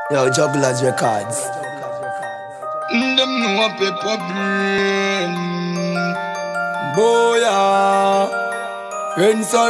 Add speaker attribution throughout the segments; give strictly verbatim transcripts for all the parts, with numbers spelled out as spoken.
Speaker 1: Yo, Jugglers Records.
Speaker 2: Them know a paper brain.
Speaker 1: Boy, yeah. Friends are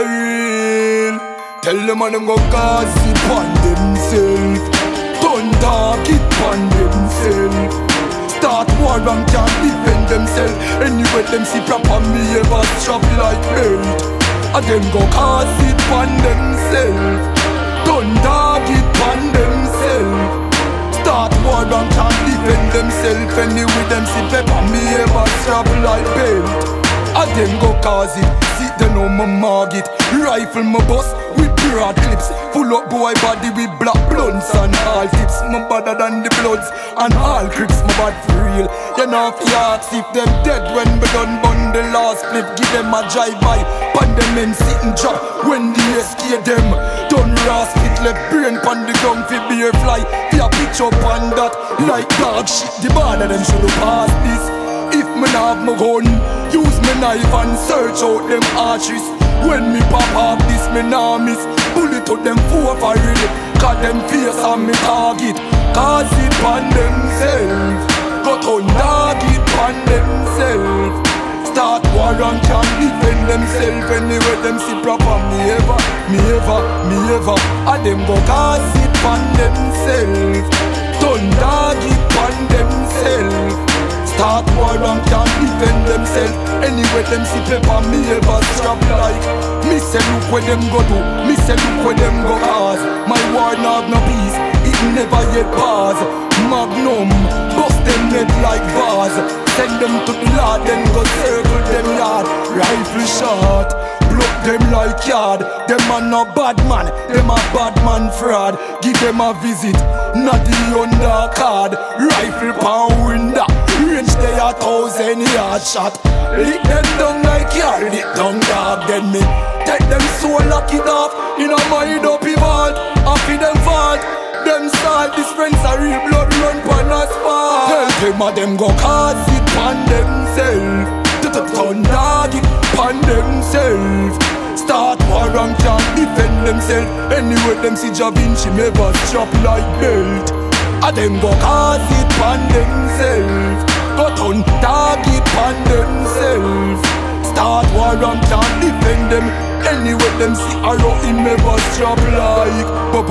Speaker 1: real. Tell them and them go cause it on themselves. Don't talk it on themselves. Start war and can't defend themselves. Anyway, them see proper me ever strap like belt. And them go cause it on themselves. Don't talk it on themselves. Start war and can't defend themselves. Anyway, them see pepper me ever strap like belt. And them go cause it. See they know my market. Rifle my bus with broad clips. Full up boy body with black blunts and all tips. My better than the bloods and all crips. My bad for real. You know if you ask if them dead when we done bun the last flip. Give them a drive-by. Pan them men sit and drop when the escape them. Done raw spit left brain pan the ground fi bear fly. Fi a pitch up on that like dog shit. The border them shoulda pass this. If me nah have my gun, use me knife and search out them arteries. When me pop off this me nah miss. Bullet out them four for real. Cause them face on me target. Cause it pan themselves. Got on target pan themselves. Start war and can't defend themselves. Anyway them see proper me ever, me ever, me ever. And them go cause it pan themselves. Done target pan themselves. Start war and can't defend themselves. Anyway them see pepper me ever strap like. Me say look where them go do. Me say look where them go cause. My war now have no peace. It never yet pause. Magnum bust them head like vase. Send them to the Lord, then go circle them yard. Rifle shot, block them like yard. Them a no bad man, them a bad man fraud. Give them a visit, not the undercard. Rifle pound window, range they a thousand yard shot. Lick them down like yard, lick down dog. Then me take them soul, lock it off. In a mind up vault, happy them fault. Them salt, these friends are real blood run pan asphalt. Tell them a them go cause it pan themselves. Turn dog it pan themselves. Start war and can't defend themselves. Anyway them see Da Vinci never strap like belt. A them go cause it pan themselves. Go turn dog it pan themselves. Start war and can't defend them. Anyway them see arrow in never strap like.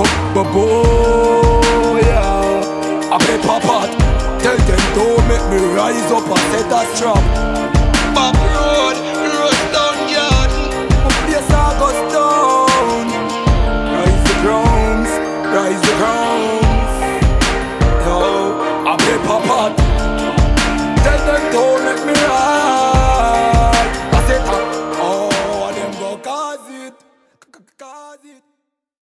Speaker 1: Bo-bo-bo-bo, yeah. A paper pot. Tell them don't make me rise up and set a strap.